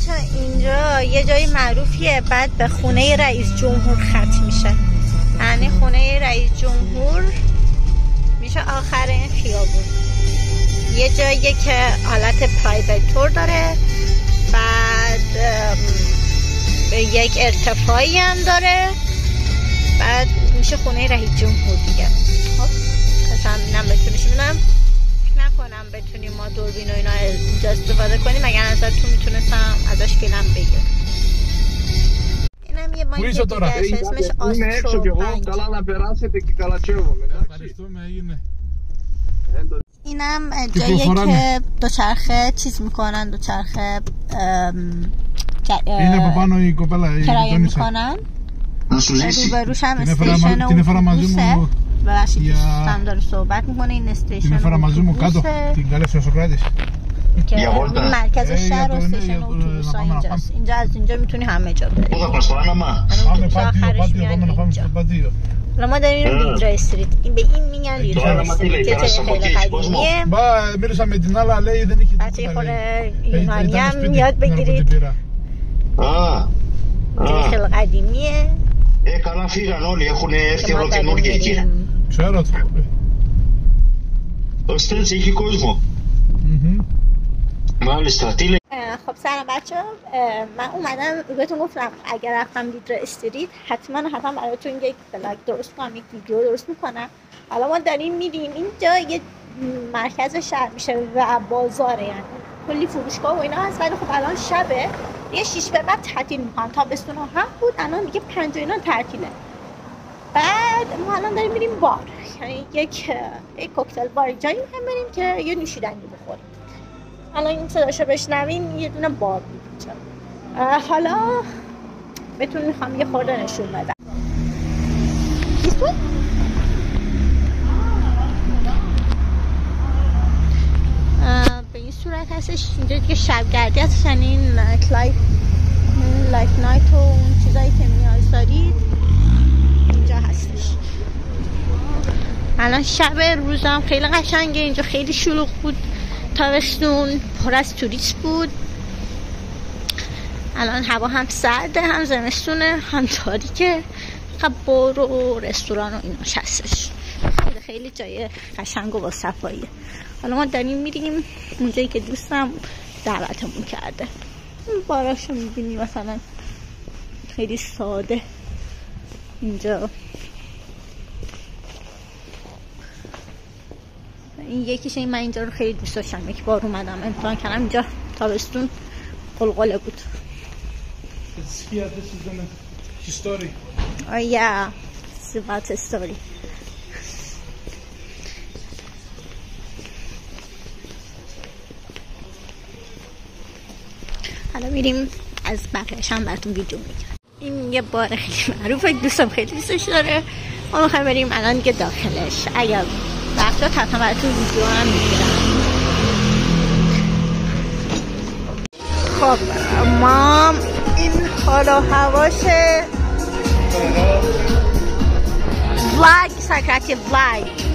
بچه اینجا یه جای معروفیه، بعد به خونه رئیس جمهور ختم میشه. یعنی خونه رئیس جمهور میشه آخر این خیابون. یه جاییه که حالت پرایوت تور داره، بعد یک ارتفاعی هم داره، بعد میشه خونه رئیس جمهور دیگه. خب قسم اینم بتونیم نکنم بتونیم ما دوربین و اینا اینجا استفاده کنیم، اگر ازتون میتونستم ازش فیلم بگیرم. اینم یه بانک دیگه اسمش آسترو بانک. اینم جاییه که دوچرخه چیز میکنن، دوچرخه کرایه میکنن. روبروش هم استیشن اتوبوسه. ببخشید دوستم داره صحبت میکنه. این استیشن اتوبوسه که مرکز شهر و استیشن اتوبوس ها اینجاست. اینجا از اینجا میتونی همه جا بری. آخرش میان اینجا. ما داریم لیدرا استریت. این به این میگن لیدرا استریت که خیلی قدیمیه. بچه خونه ایرانی هم یاد بگیرید. خیلی قدیمیه. Καλά φύγαν όλοι, έχουν έρθει όλο καινούργια εκεί. Ξέρω. Ο Στέλς έχει κόσμο. Μάλιστα, τι λέει. خب سلام بچه ها، من اومدم بهتون گفتم اگر رفتم لیدرا استریت حتما براتون یک بلاگ درست کنم، یک ویدیو درست میکنم. حالا ما داریم میریم اینجا، یه مرکز شهر میشه و بازاره، یعنی کلی فروشگاه و اینا هست. ولی خب الان شبه، یه 6 به بعد تعطیل میکنن. تابستون هم بود، الان دیگه 5 اینا تعطیله. بعد ما الان داریم میریم بار، یعنی یک کوکتل بار جایی میخوایم بریم که یه نوشیدنی بخوریم. الان این صداشو بشنوین، یه دونه بار بود. حالا بهتون میخوام یه خورده نشون بدم. به این صورت هستش. اینجا دیگه شبگردی هستش، یعنی این لایف نایت و اون چیزایی که نیاز دارید اینجا هستش. الان شب، روزم خیلی قشنگه. اینجا خیلی شلوغ بود تابستون، پر از توریست بود. الان هوا هم سرده، هم زمستونه، هم تاریکه. خب بار و رستوران و ایناش هستش. خیلی جای قشنگ و با صفاییه. حالا ما داریم میریم اونجایی که دوستم دعوتمون کرده. این باراشو میبینی مثلا خیلی ساده اینجا. این یکیشه. من اینجا رو خیلی دوست داشتم، یک بار اومدم امتحان کردم. اینجا تابستون قلقله بود. This is an history. Oh yeah, it's about a story. حالا میریم از بقیه‌اش هم براتون ویدیو میگیرم. این یه بار خیلی معروفه، دوستم خیلی دوستش داره. ما میخوایم بریم الان دیگه داخلش. اگر وقت داد حتما براتون ویدیو هم میگیرم. خب ما این حال و هواشه. ولاگ ساکراتی ولاگ.